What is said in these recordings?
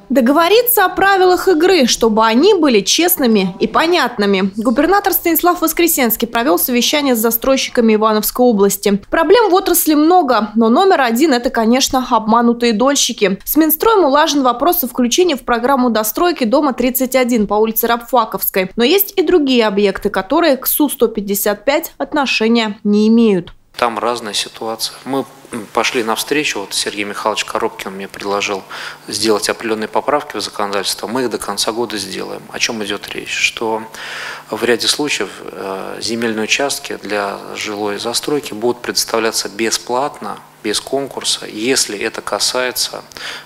Договориться о правилах игры, чтобы они были честными и понятными. Губернатор Станислав Воскресенский провел совещание с застройщиками Ивановской области. Проблем в отрасли много, но номер один – это, конечно, обманутые дольщики. С Минстроем улажен вопрос о включении в программу достройки дома 31 по улице Рабфаковской. Но есть и другие объекты, которые к Су-155 отношения не имеют. Там разная ситуация. Мы пошли навстречу, вот Сергей Михайлович Коробкин мне предложил сделать определенные поправки в законодательство, мы их до конца года сделаем. О чем идет речь? Что в ряде случаев земельные участки для жилой застройки будут предоставляться бесплатно, без конкурса, если это касается,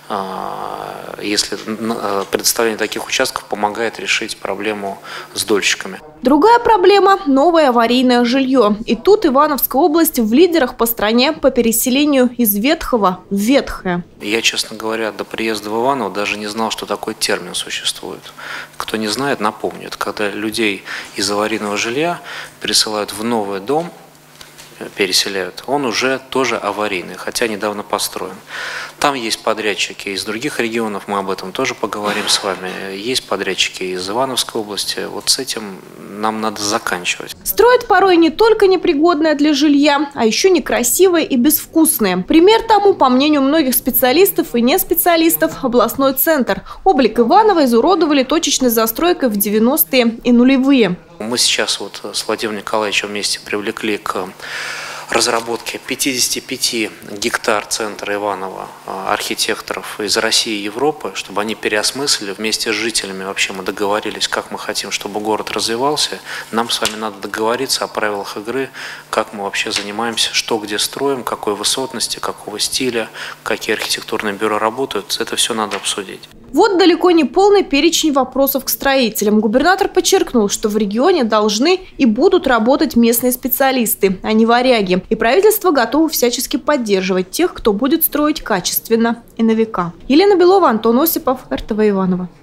если предоставление таких участков помогает решить проблему с дольщиками. Другая проблема – новое аварийное жилье. И тут Ивановская область в лидерах по стране по переселению из ветхого в ветхое. Я, честно говоря, до приезда в Иваново даже не знал, что такой термин существует. Кто не знает, напомню, это когда людей из аварийного жилья пересылают в новый дом, переселяют, он уже тоже аварийный, хотя недавно построен. Там есть подрядчики из других регионов, мы об этом тоже поговорим с вами. Есть подрядчики из Ивановской области. Вот с этим нам надо заканчивать. Строят порой не только непригодное для жилья, а еще некрасивое и безвкусное. Пример тому, по мнению многих специалистов и не специалистов, областной центр. Облик Иванова изуродовали точечной застройкой в 90-е и нулевые. Мы сейчас вот с Владимиром Николаевичем вместе привлекли к разработке 55 гектар центра Иванова архитекторов из России и Европы, чтобы они переосмыслили вместе с жителями. Вообще мы договорились, как мы хотим, чтобы город развивался. Нам с вами надо договориться о правилах игры, как мы вообще занимаемся, что где строим, какой высотности, какого стиля, какие архитектурные бюро работают. Это все надо обсудить. Вот далеко не полный перечень вопросов к строителям. Губернатор подчеркнул, что в регионе должны и будут работать местные специалисты, а не варяги. И правительство готово всячески поддерживать тех, кто будет строить качественно и на века. Елена Белова, Антон Осипов, РТВ Иваново.